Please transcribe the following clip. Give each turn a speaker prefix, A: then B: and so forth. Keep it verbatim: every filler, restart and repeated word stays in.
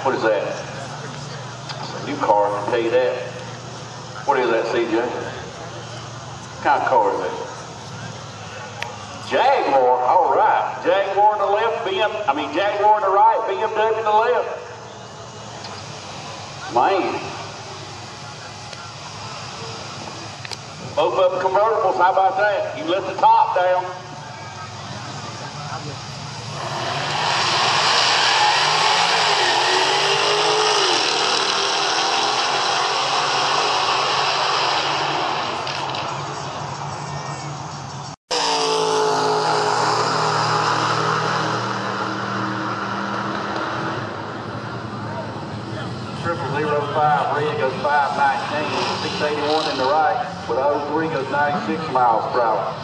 A: What is that? It's a new car, I can tell you that. What is that, C J? What kind of car is that? Jaguar, all right. Jaguar on the left, B M, I mean Jaguar on the right, B M W on the left. Man. Both of them convertibles, how about that? You let the top down. Triple zero five, red goes five nineteen, six eighty-one in the right, with oh three goes ninety-six miles per hour.